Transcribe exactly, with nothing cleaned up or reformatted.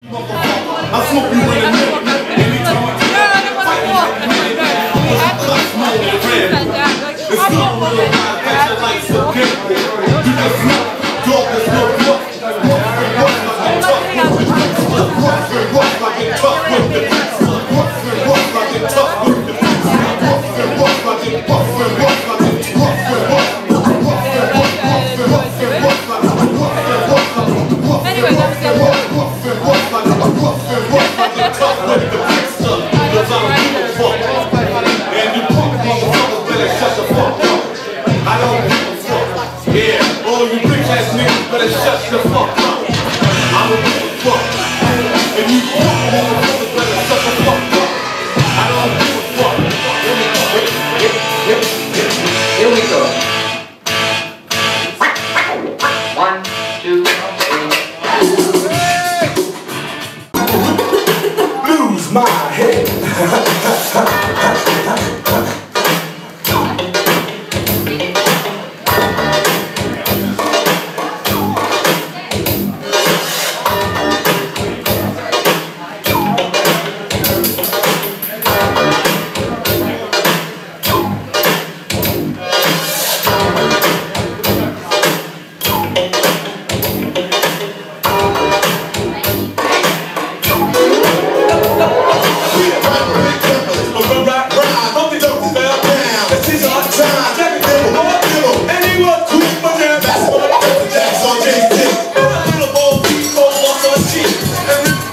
I smoke you in the middle. Anytime I fight you like a man. I'm cuss more than red. It's not real life, that's your life so careful. You can smoke, dog, there's no luck. Rough and rough like it tough with the rough and rough like it tough with the rough and rough like it rough and rough like it rough and rough rough and rough and rough and rough and rough like it rough and rough like it rough and rough and rough and rough like it rough and rough like it tough with the pistol. Cause I don't give a fuck. And you punk motherfuckers better shut the fuck up. I don't give a fuck. Yeah, all you bitch ass niggas better shut the fuck up. I don't give a fuck. And you punk motherfuckers better shut the fuck up. I don't give a fuck. Here we go. One, two, three. Lose my head. Every